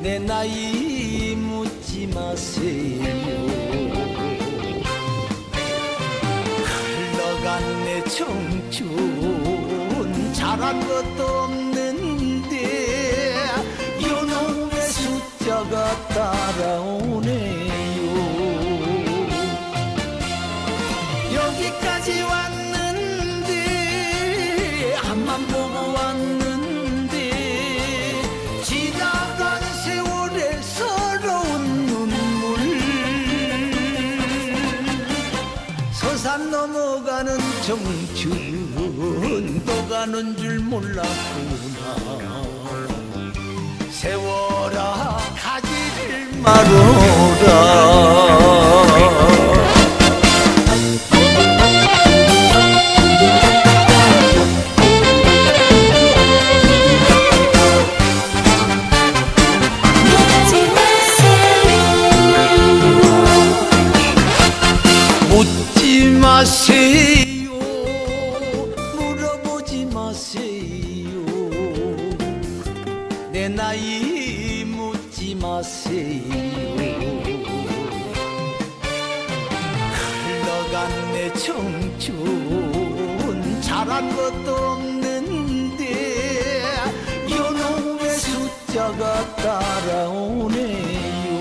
내 나이 묻지 마세요. 흘러간 내 청춘 잘한 것도 없는데 요놈의 숫자가 따라오네요. 여기까지 왔는데 앞만 보고 왔는데 지나간 세월의 서러운 눈물 서산 넘어가는 청춘 또 가는 줄 몰랐구나. 세월아 가지를 말어라. 묻지 마세요. 물어보지 마세요. 내 나이 묻지 마세요. 흘러간 내 청춘 잘한 것도 없는데 요놈의 숫자가 따라오네요.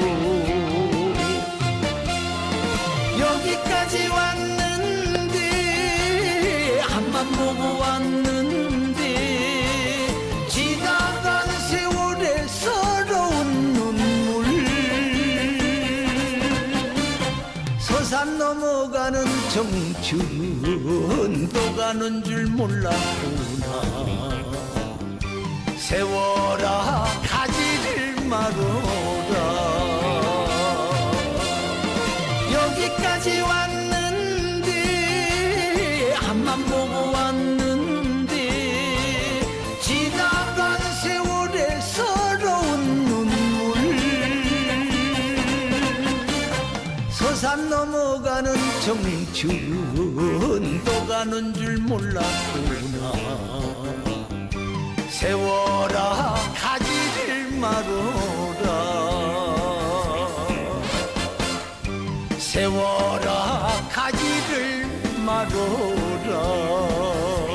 여기까지 왔는데 앞만 보고 왔는데 지나간 세월의 서러운 눈물 서산 넘어가는 청춘 또 가는 줄 몰랐구나. 세월아 가지를 말어라. 여기까지 왔는데 앞만 보고 왔는데 지나간 세월의 서러운 눈물 서산 넘어가는 청춘 또 가는 줄 몰랐구나. 세월아 가지를 말어라. 세월아 가지를 말어라.